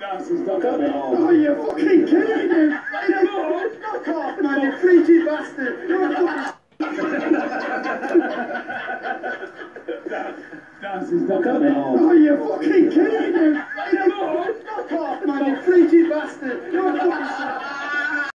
Oh, you're fucking kidding me! Fuck off, man, you freaky bastard! You're a fucking... Oh, you're fucking